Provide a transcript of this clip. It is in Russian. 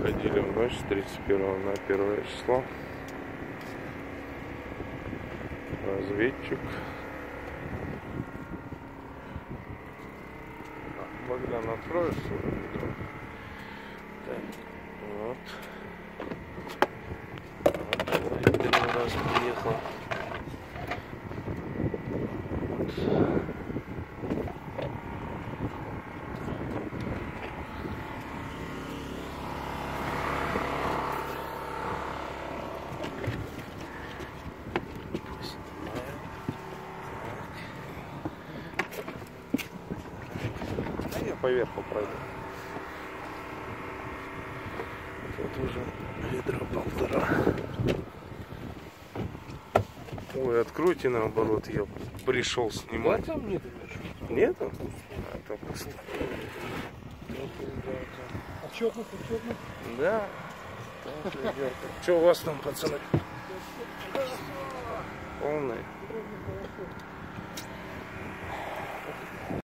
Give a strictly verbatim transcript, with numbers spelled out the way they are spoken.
выходили в ночь с тридцать первого на первое число. Разведчик. Богдан, откроешь свое ведро? Так, вот. Вот, первый раз приехал. Вот. Поверху пройду. Тут уже ведро полтора. Ой, откройте наоборот, я пришел снимать. Да, там нету. Нету? А, то пусто. Отчетно, отчетно. Да. Что у вас там, пацаны? Полное.